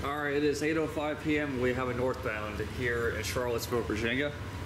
All right, it is 8:05 p.m. We have a northbound here in Charlottesville, Virginia.